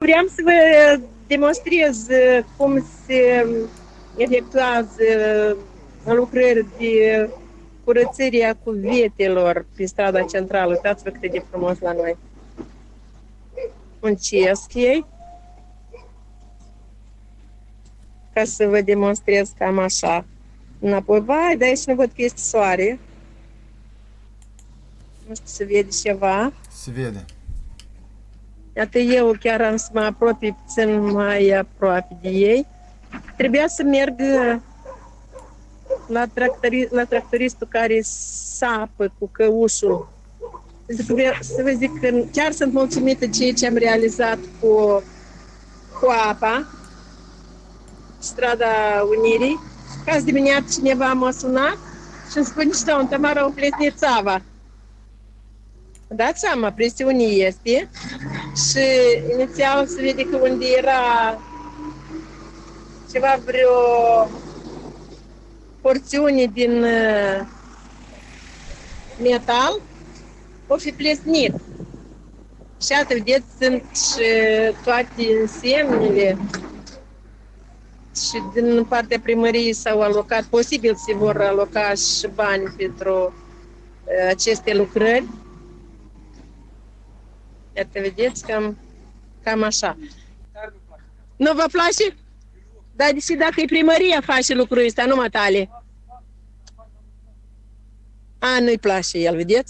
vreau să vă demonstrez cum se efectuează lucrări de curățire a cuvetelor pe strada centră. Uitați-vă cât de frumos la noi. Muncesc ei. Ca să vă demonstrez cam așa. Înapoi, vai, dar aici nu văd că este soare. Nu știu, se vede ceva. Se vede. Iată, eu chiar am să mă apropii puțin mai aproape de ei. Trebuia să merg la tractoristul care sapă cu căușul. Să vă zic că chiar sunt mulțumită de ce am realizat cu apa, strada Unirii. Că azi dimineață cineva m-a sunat și îmi spune, că în Tamara au plesnit țava. Dați seama, presiunii este și inițial se vede că unde era ceva vreo porțiune din metal o fi plesnit. Și atât, vedeți, sunt și toate însemnele și din partea primăriei s-au alocat, posibil se vor aloca și bani pentru aceste lucrări. Iată, vedeți, cam așa. Nu vă place? Dar deși dacă e primăria face lucrul ăsta, nu matale. A, nu-i place el, vedeți?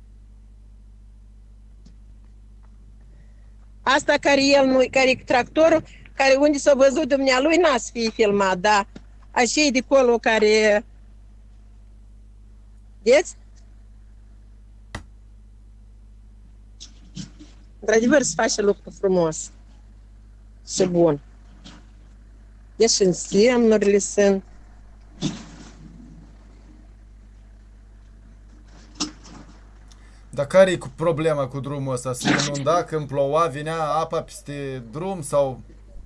Asta care e tractorul, care unde s-a văzut dumnealui, n-a să fie filmat, dar așa e de acolo care... Vedeți? Într-adevăr, se face lucru frumos și bun. Deci însemnurile sunt. Dar care e problema cu drumul ăsta? Se inunda când ploua, venea apa peste drum sau...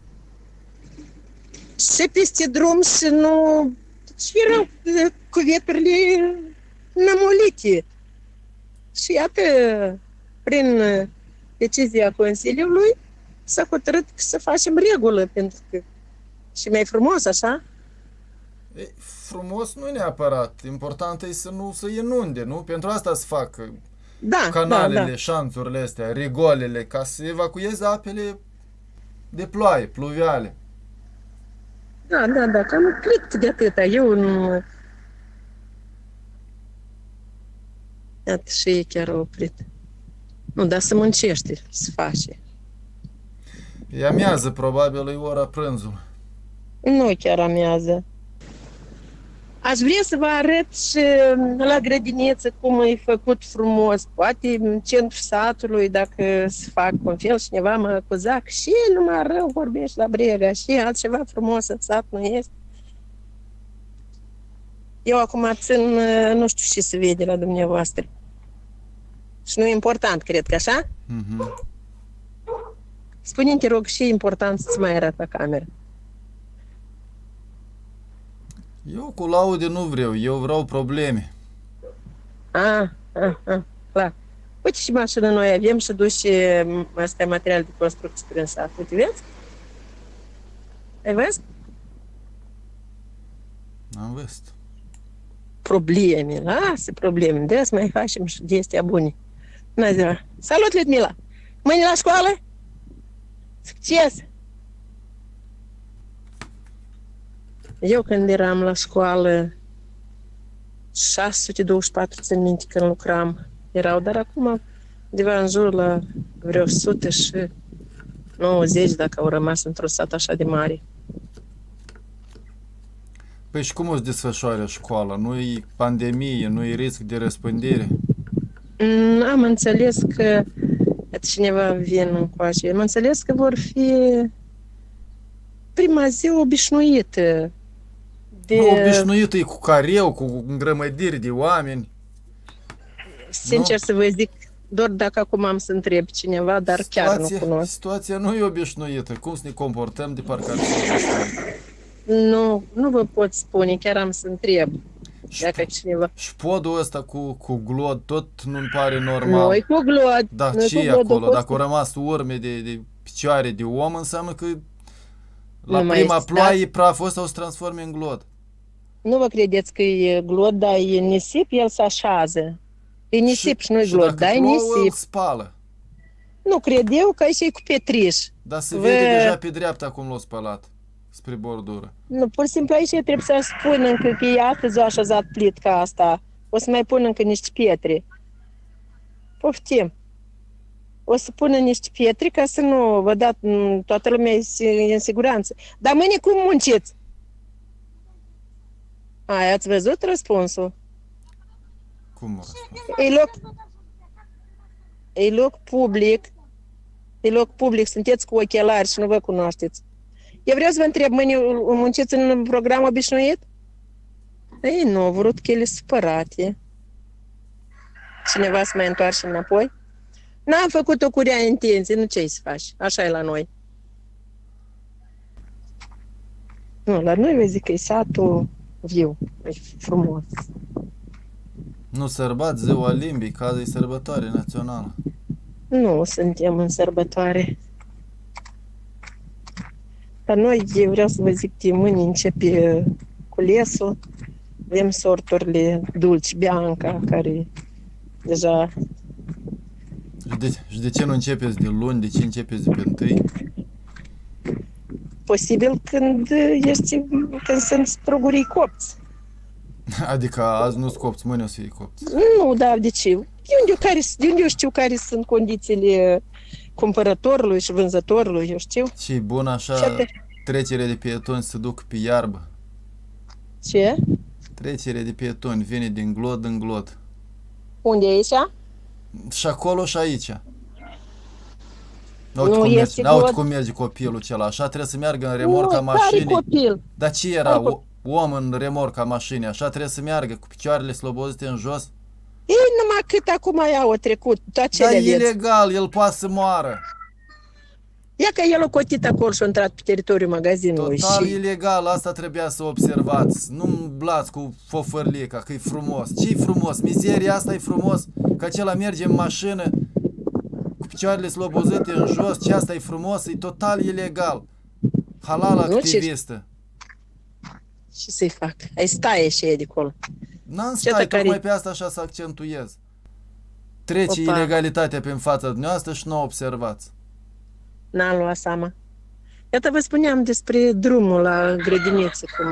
Și peste drum și nu... Și erau cuveturile nămolite. Și iată, prin decizia Consiliului, s-a hotărât să facem regulă, pentru că și mai frumos, așa? E, frumos nu neapărat. Important e să nu se inunde, nu? Pentru asta se fac canalele, șanțurile astea, rigolele, ca să evacueze apele de ploaie, pluviale. Da, cam plict de atâta. Eu nu... Iată, și ei chiar au oprit. Nu, dar se muncește, se face. E amiază, probabil, e ora prânzul. Nu chiar amiază. Aș vrea să vă arăt și la grădiniță cum e făcut frumos. Poate în centrul satului, dacă se fac un fel, cineva mă acuza că și numai rău vorbești la Brega și altceva frumos în sat nu este. Eu acum țin, nu știu ce se vede la dumneavoastră. Și nu e important, cred că așa? Spune-mi, te rog, și e important să-ți mai arăt la cameră. Eu cu laude nu vreau, eu vreau probleme. Clar. Uite și mașină noi avem și duce astea materiale de construcție prin sat. Uite, vezi? Ai văzut? Am văzut. Probleme, lasă probleme. De să mai facem și de astea bune. Bună ziua! Salut, Людмила! Mâine la școală? Succes! Eu când eram la școală 624 țin minte când lucram erau, dar acum undeva în jur la vreo 190 dacă au rămas într-un sat așa de mare. Păi și cum o să desfășoare școala? Nu-i pandemie, nu-i risc de răspândire? Am înțeles că cineva vine încoace. Am înțeles că vor fi prima zi obișnuită. Obișnuită e cu careu, cu îngrămădiri de oameni. Sincer să vă zic, doar dacă acum am să întreb cineva, dar chiar nu cunosc. Situația nu e obișnuită. Cum să ne comportăm de parcă ar fi obișnuită? Nu vă pot spune, chiar am să întreb. Dacă cineva... Și podul ăsta cu glod tot nu-mi pare normal. Nu-i cu glod. Da, ce e acolo? Dacă au rămas urme de picioare de om, înseamnă că la prima ploaie praful ăsta o să transforme în glod. Nu vă credeți că e glod, dar e nisip, el se așează. E nisip și nu-i glod, dar e nisip. Spală. Nu cred eu că aici e cu petriș. Dar se vede deja pe dreapta cum l-a spălat, spre bordură. Nu, pur și simplu aici trebuie să spun încă că e astăzi o așezat plitca asta. O să mai pun încă niște pietre. Poftim. O să pun niște pietre ca să nu vă dat toată lumea e în siguranță. Dar mâine cum munciți? Ați văzut răspunsul? Cum răspuns? E loc public. E loc public. Sunteți cu ochelari și nu vă cunoașteți. Eu vreau să vă întreb, mâine munciți în program obișnuit? Ei, nu, au vrut că ele supărate. Cineva să mai întoarce înapoi? N-am făcut-o cu rea intenție, nu ce-i să faci? Așa e la noi. Nu, la noi vezi că e satul viu, e frumos. Nu sărbați ziua limbii, ca e sărbătoare națională. Nu suntem în sărbătoare. Dar noi, eu vreau să vă zic, de mâine începe culesul. Avem sorturile Dulci Bianca, care deja... Și de ce nu începeți de luni, de ce începeți de pe întâi? Posibil când sunt strugurii copți. Adică azi nu-s copți, mâine o să fie copți. Nu, da, de ce? De unde eu știu care sunt condițiile cumpărătorului și vânzătorului, eu știu. Și bun așa, trecere de pietoni se duc pe iarbă. Ce? Trecere de pietoni vine din glod în glod. Unde e aici? Și acolo și aici. N-auzi cum merge copilul acela, așa trebuie să meargă în remorca mașinii. Care copil? Dar ce era? Om în remorca mașinii, așa trebuie să meargă cu picioarele slobozite în jos? Ei, numai cât acum i-au trecut, toate Dar cele e ilegal, el poate să moară. Ia că el a cotit acolo și a intrat pe teritoriul magazinului. Total ilegal, asta trebuia să observați. Nu blați cu fofărlica, că e frumos. Ce-i frumos? Mizeria asta e frumos? Că acela merge în mașină cu picioarele slobozite în jos, ce asta e frumos? E total ilegal. Halal activistă. Ce să-i fac? Ai stai și e de acolo. N-am stai, tocmai pe asta așa să accentuez. Trece ilegalitatea pe fața dumneavoastră și nu o observați. N-am luat seama. Iată vă spuneam despre drumul la grădiniță, cum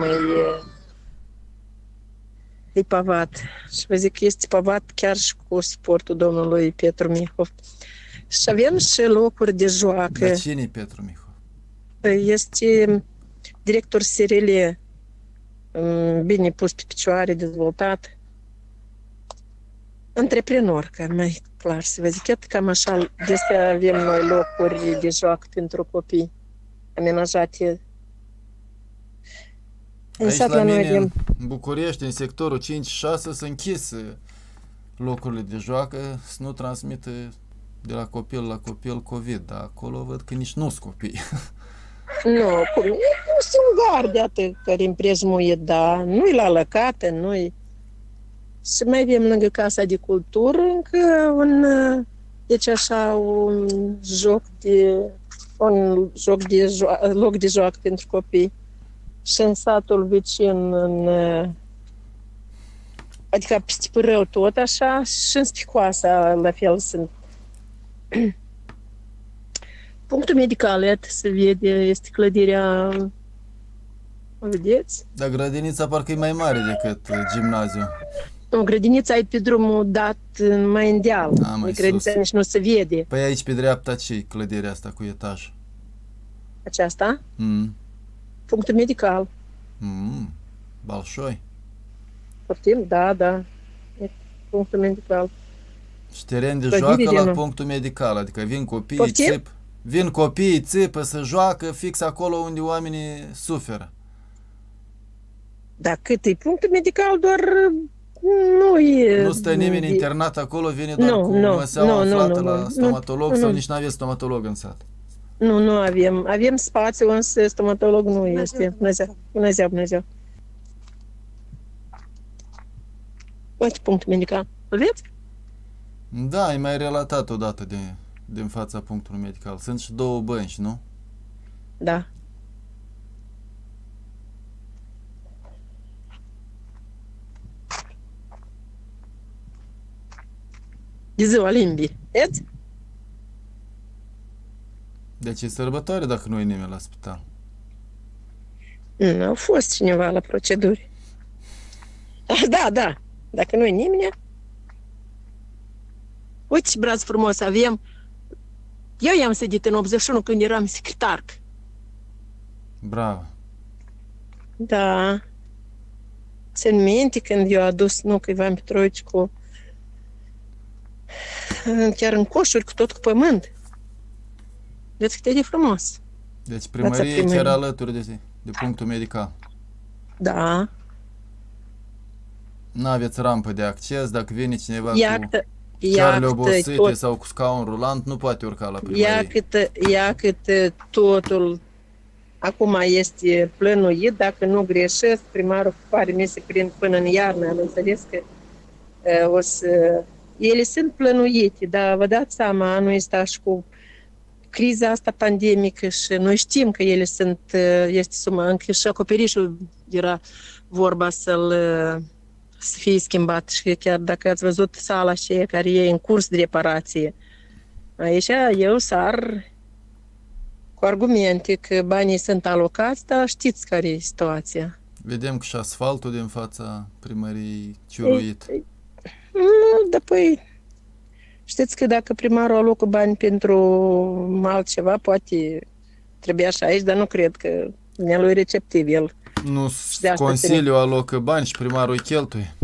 e pavat. Și vă zic că este pavat chiar și cu suportul domnului Petru Mihov. Și avem și locuri de joacă. Dar cine e Petru Mihov? Este director SRL, bine pus pe picioare, dezvoltat. Antreprenor, ca mai clar să vă zic. Iată cam așa, despre avem noi locuri de joacă pentru copii amenajate. Aici la mine, în București, în sectorul 5-6, sunt închise locurile de joacă, să nu transmită de la copil la copil COVID, dar acolo văd că nici nu-s copii. Nu, cum? Nu sunt garde atât care împrejmuie, dar nu-i la lăcată, nu-i... Și mai avem lângă Casa de Cultură încă deci așa, loc de joacă pentru copii. Și în satul vecin, adică peste Pârău tot așa, și în Spicoasa la fel sunt. Punctul medical, iată, se vede, este clădirea, o vedeți? Dar grădinița parcă e mai mare decât gimnaziul. Nu, grădinița e pe drumul dat mai în deal. Grădinița nici nu se vede. Păi aici pe dreapta ce-i clădirea asta cu etaj? Aceasta? Punctul medical. Balșoi. Poftim? Da, da. E punctul medical. Și teren de joacă la punctul medical, adică vin copiii, țipă, să joacă fix acolo unde oamenii suferă. Da, cât e punctul medical, doar nu e... Nu stă nimeni internat acolo, vine doar cu măseaua aflată la stomatolog sau nici n-aveți stomatolog în sat? Nu avem. Avem spațiu, însă stomatolog nu este. Dumnezeu. Uite punctul medical. Îl vezi? Da, e mai relatat odată din fața punctului medical. Sunt și două bănci, nu? Da. De ziua limbii. Eți? Deci e sărbătoare dacă nu e nimeni la spital. Nu, au fost cineva la proceduri. Da, da. Dacă nu e nimeni. Uite ce braț frumos avem. Eu i-am sădit în 81 când eram secretar. Bravo. Da. Țin minte când eu adus nucă Ivan Petrovici cu chiar în coșuri, cu tot cu pământ. Vedeți cât e de frumos. Deci primăria e chiar alături de punctul medical. Da. N-aveți rampă de acces, dacă vine cineva cu picioarele obosite sau cu scaun rulant, nu poate urca la primărie. Ia cât totul acum este plănuit, dacă nu greșesc, primarul pare mie să prind până în iarnă, am înțeles că o să... Ele sunt plănuite, dar vă dați seama, anul ăsta și cu criza asta pandemică și noi știm că ele sunt, este sumă, încă și acoperișul era vorba să fie schimbat și chiar dacă ați văzut sala aceea care e în curs de reparație, aici eu sar cu argumente că banii sunt alocați, dar știți care e situația. Vedem că și asfaltul din fața primăriei ciuruit. Nu, dar păi, știți că dacă primarul alocă bani pentru altceva, poate trebuia și aici, dar nu cred că el e receptiv el. Nu, Consiliul alocă bani și primarul îi cheltuie.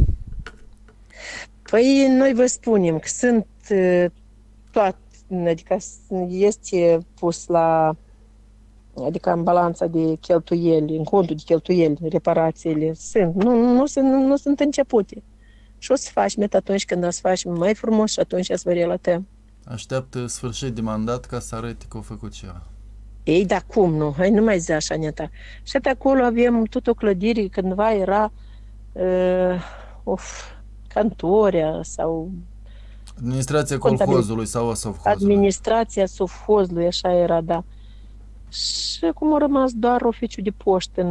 Păi noi vă spunem că sunt toate, adică este pus la, adică în balanța de cheltuieli, în contul de cheltuieli, reparațiile sunt, nu sunt începute. Și o să facem atunci când o să facem mai frumos și atunci să vă relatăm. Așteaptă sfârșit de mandat ca să arăte că au făcut ceva. Ei, dar cum nu? Hai, nu mai zi așa, Neta. Și atât acolo avem tot o clădire, cândva era Cantoria sau... Administrația colhozului sau a sovhozului. Administrația sovhozului, așa era, da. Și acum a rămas doar oficiul de poștă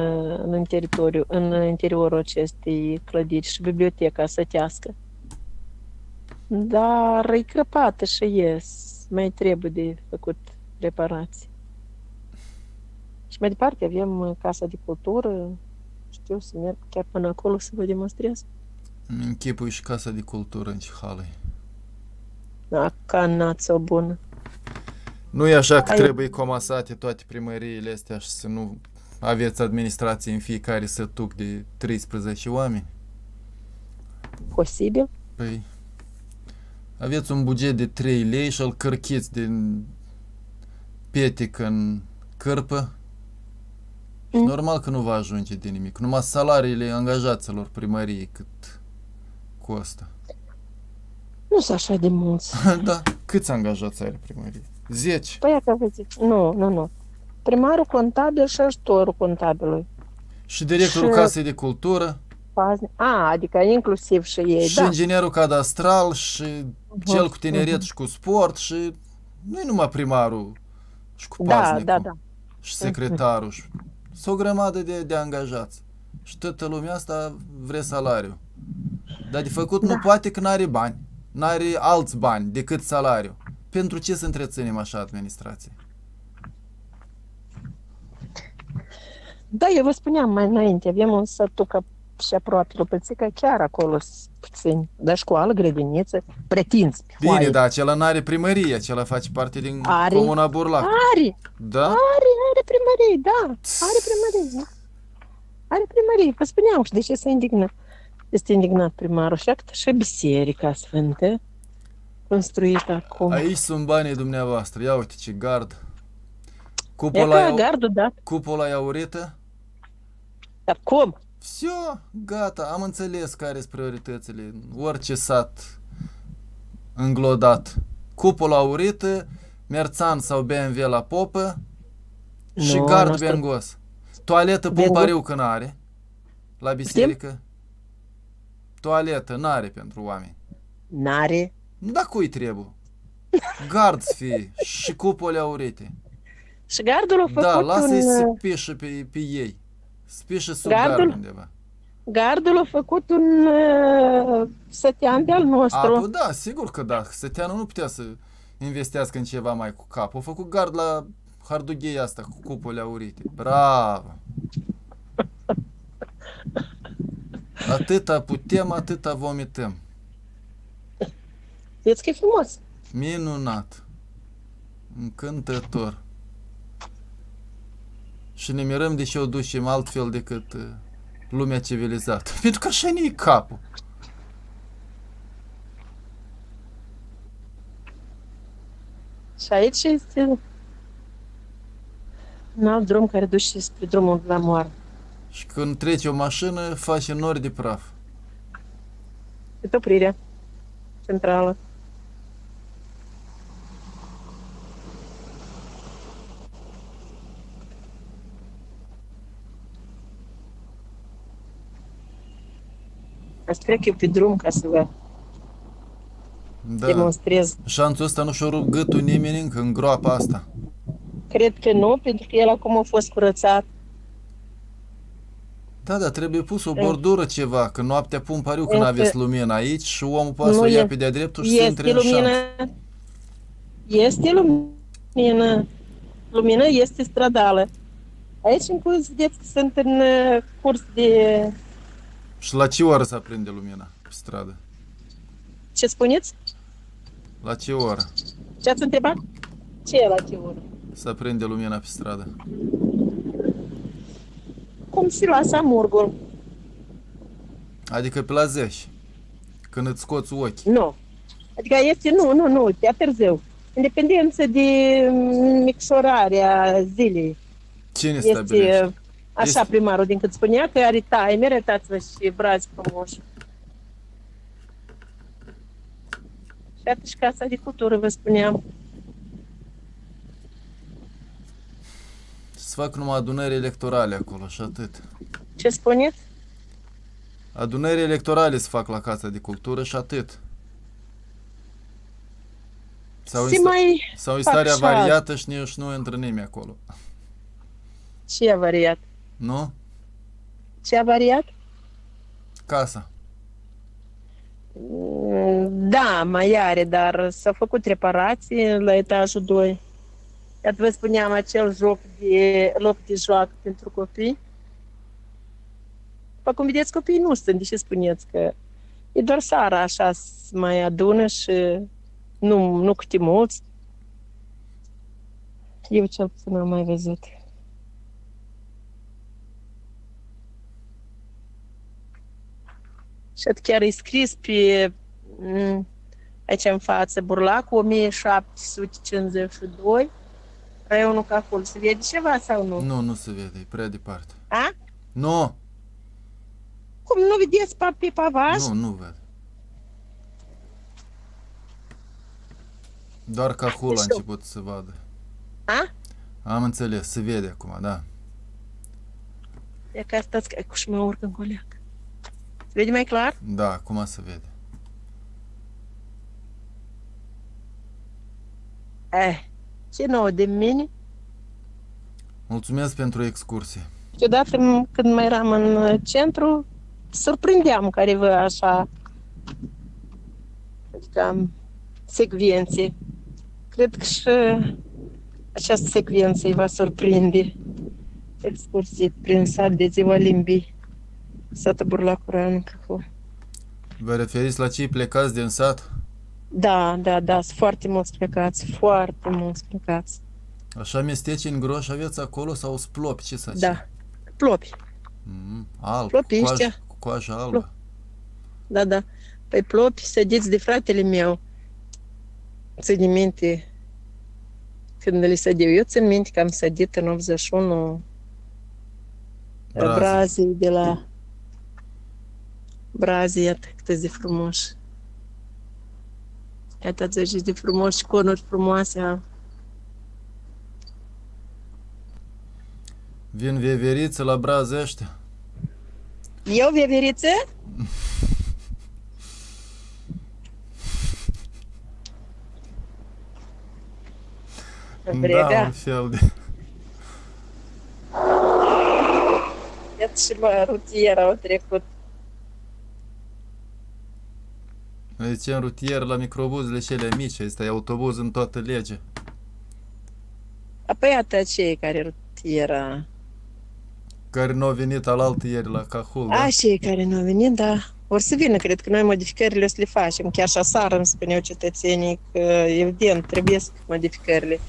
în interiorul acestei clădiri și biblioteca sătească. Dar e crăpată și mai trebuie de făcut reparații. Și mai departe avem Casa de Cultură, știu să merg chiar până acolo să vă demonstrez. Închipui și Casa de Cultură în ce hală e. Da, canață bună. Nu e așa că trebuie comasate toate primăriile astea și să nu aveți administrație în fiecare sătuc de 13 oameni? Posibil? Păi, aveți un buget de 3 lei și îl cărchiți din petec în cârpă și normal că nu va ajunge de nimic. Numai salariile angajaților primăriei cât costă. Nu sunt așa de mulți. Da, câți angajați are primărie? 10? Păi că vă zic, nu. Primarul contabil și ajutorul contabilului. Și directorul Casei de Cultură? Adică inclusiv și ei, și inginerul cadastral și cel cu tineret și cu sport și nu-i numai primarul și cu paznicul și secretarul. Sunt o grămadă de angajați. Și toată lumea asta vrea salariu. Dar de făcut nu poate că n-are bani. N-are alți bani decât salariu. Pentru ce să întreținem așa administrație? Da, eu vă spuneam mai înainte, avem un sătuc și aproape Lupățica, chiar acolo puțini, dar școală, grădiniță, pretinți. Bine, dar acela n-are primărie, acela face parte din Comuna Burlac. Are! Da? Are primărie, da, are primărie. Are primărie, vă spuneam și de ce se indignă. Este indignat primarul și biserica sfântă, construită acum. Aici sunt banii dumneavoastră, ia uite ce gard. Cupola e aurită? Dar cum? Всё, gata, am înțeles care sunt prioritățile. Orice sat înglodat. Cupola aurită, Merțan sau BMW la popă și gard bengos. Toaletă pumpariu că n-are la biserică. Toaletă n-are pentru oameni. N-are? Da, cui trebuie? Gard să fie și cupole aurite. Și gardul a făcut Da, lasă-i să pișe pe ei. Să pișe sub gard undeva. Gardul a făcut un sătean de-al nostru. A, da, sigur că da. Săteanul nu putea să investească în ceva mai cu cap. A făcut gard la hardugheia asta cu cupole aurite. Bravo! Atâta putem, atâta vomităm. Vezi că e frumos. Minunat. Încântător. Și ne mirăm de ce o ducem altfel decât lumea civilizată. Pentru că așa ne-i capul. Și aici este un alt drum care duce spre drumul la moară. Și când trece o mașină, face nori de praf. Este oprirea centrală. Aș trec eu pe drum ca să vă demonstrez. Șanțul ăsta nu și-a rupt gâtul nimeni încă în groapa asta. Cred că nu, pentru că el acum a fost curățat. Da, dar trebuie pus o bordură ceva, că noaptea pun pariu când aveți lumină aici și omul poate să o ia pe de-a dreptul și să intre în șanț. Este lumină. Lumină este stradală. Aici în curs, vedeți că sunt în curs de... Și la ce oră se aprinde lumina pe stradă? Ce spuneți? La ce oră? Ce ați întrebat? Ce e la ce oră? Se aprinde lumina pe stradă. Cum se lasă amurgul. Adică pe la 10, când îți scoți ochii. Nu. Adică este, nu, te târziu. În dependență de micșorarea zilei. Cine stabilește? Așa primarul, din cât spunea că are timer, uitați-vă și brazi frumoși. Și atât și Casa de Cultură, vă spuneam. Să fac numai adunări electorale acolo și atât. Ce spuneți? Adunări electorale se fac la Casa de Cultură și atât. Sau e starea variată și nu intră nimeni acolo. Ce a variat? Nu? Ce a variat? Casa. Da, mai are, dar s-au făcut reparații la etajul 2. Iată vă spuneam acel loc de joacă pentru copii. După cum vedeți, copiii nu sunt, de ce spuneți că e doar seara așa se mai adună și nu câte mulți. Eu cel puțin am mai văzut. Și chiar e scris pe aici în față Burlacul 1752. Raionul Cahul. Se vede ceva sau nu? Nu se vede, e prea departe. A? Nu! Cum nu vedeți pe pavaj? Nu văd. Doar Cahul a început să vadă. A? Am înțeles, se vede acum, da. E că stați că și mă urc în coleac. Se vede mai clar? Da, acum se vede. Ce nouă de mine? Mulțumesc pentru excursie. Și odată când mai eram în centru, surprindeam careva așa, adică secvențe. Cred că și această secvență îi va surprinde. Excursie prin sat de ziua limbii. Satul Burlacul, Raionul Cahul. Vă referiți la cei plecați din sat? Da, sunt foarte mulți plecați. Așa mesteci în groși aveți acolo sau splopi? Ce să Da, plopi. Alb, cu coajă albă. Da. Păi plopi sădiți de fratele meu. Țin minte când le sădeau. Eu țin minte că am sădit în 81 brazii de la brazii, iată cât de frumoși. Iată ați de frumoși, conuri frumoase. Vin veveriță la brazi ăștia. Eu veveriță? brega. Da, un fel de... Iată și rutiera au trecut. Noi ziceam rutier la microbuzele cele mici, ăsta e autobuz în toată legea. Apoi iată cei care rutiera. Care nu au venit alaltă ieri la Cahul, da? Cei care nu au venit, da. Or să vină, cred că noi modificările o să le facem. Chiar și aseară îmi spuneau cetățenii că, evident, trebuie să modificările.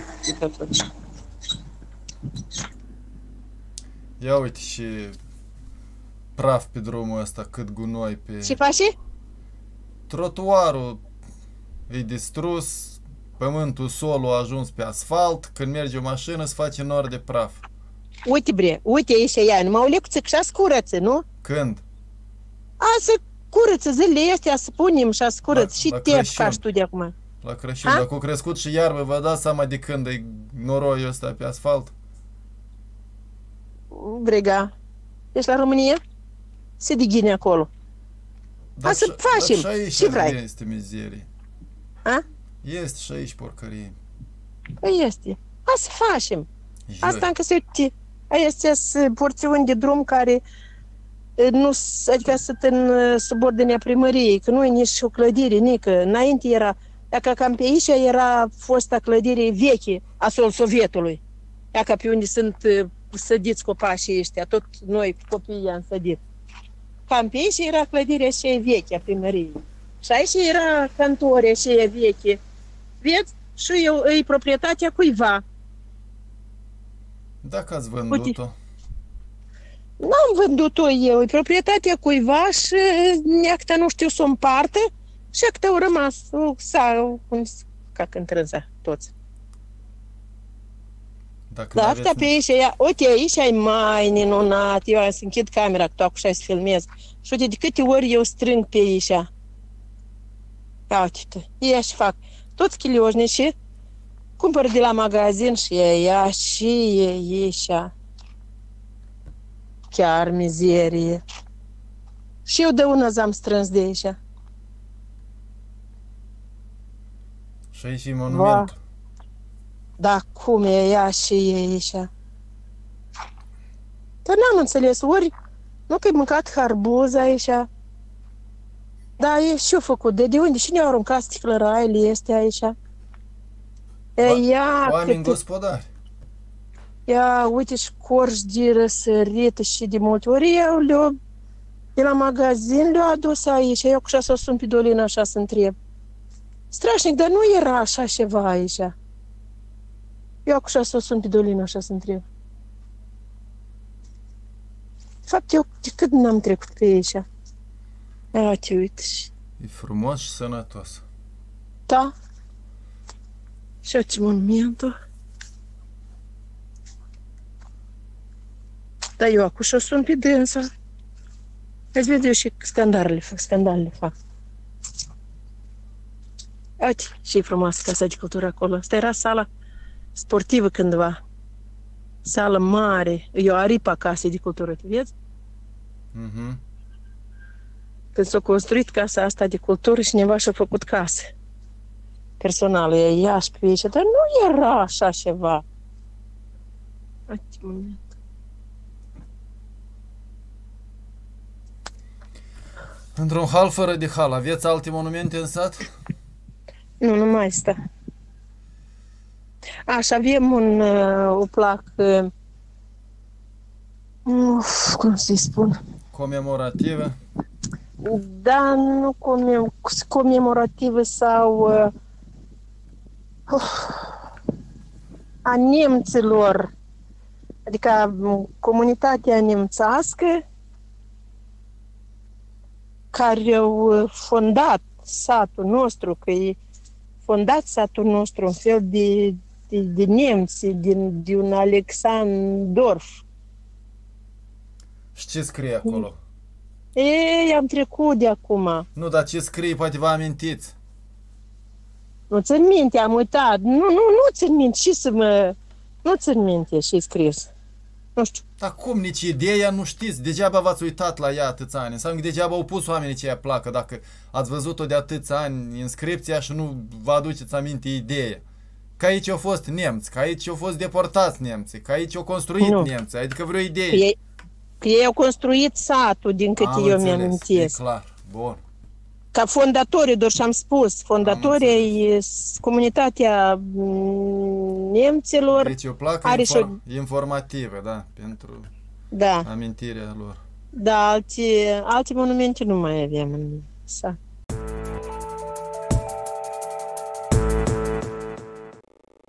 Ia uite și praf pe drumul ăsta, cât gunoi pe... Ce faci? Trotuarul e distrus, pământul, solul a ajuns pe asfalt, când merge o mașină se face nor de praf. Uite, bre, uite aici ea, numai o lecuță că și-a scurăță, nu? Când? Să curăță zilele astea, să punem și-a scurăță și te ca și tu de acum. La Crăciun, dacă a crescut și iarbă, vă dați seama de când e noroiul ăsta pe asfalt? Brega, ești la România? Se dighine acolo. Să facem, și aici ce vrei? este mizerie. Este și aici porcărie. Păi este. Să facem. Asta încă se uite. Astea sunt porțiuni de drum care nu, adică sunt în subordinea primăriei, că nu e nici o clădire, nică. Înainte era, dacă cam pe aici era fosta clădire veche a Sovietului. Dacă pe unde sunt sădiți copașii ăștia, tot noi copiii am sădit. Cam pe aici era clădirea aceea veche a primăriei. Și aici era cantoria aceea veche. Vezi? Și eu, e proprietatea cuiva. Dacă ați vândut-o? N-am vândut-o eu, e proprietatea cuiva și neacta nu știu să o împartă și acta au rămas, ca când trânza toți. Da, asta pe aici, uite, aici e mai minunat, eu am să închid camera, că tu acum să filmez. Și uite, de câte ori eu strâng pe aici. Ia uite, ia și fac. Toți chilioșnicii cumpăr de la magazin și ea și aici. Chiar mizerie. Și eu de una am strâns de aici. Și aici e monumentul. Da, cum e ea și aici. Dar n-am înțeles, ori nu că ai mâncat harbuz aici. Da, e și-o făcut. De unde? Și ne-au aruncat sticlăraile este aici. Oameni gospodari. Ia, uite și corși de răsărit și de multe ori eu de la magazin le-au adus aici. Eu cu așa să o sun pe Dolina așa să întreb. Strașnic, dar nu era așa ceva aici. Eu cu așa să o sun pe Dolina așa să întreb. De fapt, eu de cât n-am trecut pe aici. Ia, te uite. E frumos și sănătos. Da. Și uite monumentul. Dar eu acum și-o sun pe dânsa. Ați văzut eu și scandalele fac. Uite, și frumoasă Casa de Cultură acolo. Asta era sala sportivă cândva. Sală mare. E o aripă a Casei de Cultură, tu vezi? Când s-a construit casa asta de cultură, cineva și-a făcut casă personală. E ea și pe aici. Dar nu era așa ceva. Uite, moment. Într-un hal fără de hal, aveți alte monumente în sat? Nu, numai asta. Și avem o placă, cum să-i spun? Comemorativă? Da, nu comemorativă sau a nemților, adică comunitatea nemțească care au fondat satul nostru, că e fondat satul nostru un fel de nemți, din un Alexandorf. Și ce scrie acolo? Am trecut de acum. Nu, dar ce scrie, poate vă amintiți. Nu țin minte, am uitat. Nu țin minte, și să mă... Nu țin minte ce-i scris. Nu știu. Dar cum, nici ideea nu știți? Degeaba v-ați uitat la ea atâția ani. Înseamnă că degeaba au pus oamenii ce ea placă. Dacă ați văzut-o de atâția ani inscripția și nu vă aduceți aminte ideea. că aici au fost nemți, că aici au fost deportați nemții, că aici au construit nemții, adică vreo idee. Că ei au construit satul, din câte eu mi-amintesc. E clar, bun. Ca fondatorii, doar și-am spus, fondatorii, comunitatea nemților. Deci o placă informativă, da, pentru amintirea lor. Da, alte monumente nu mai avem în sat.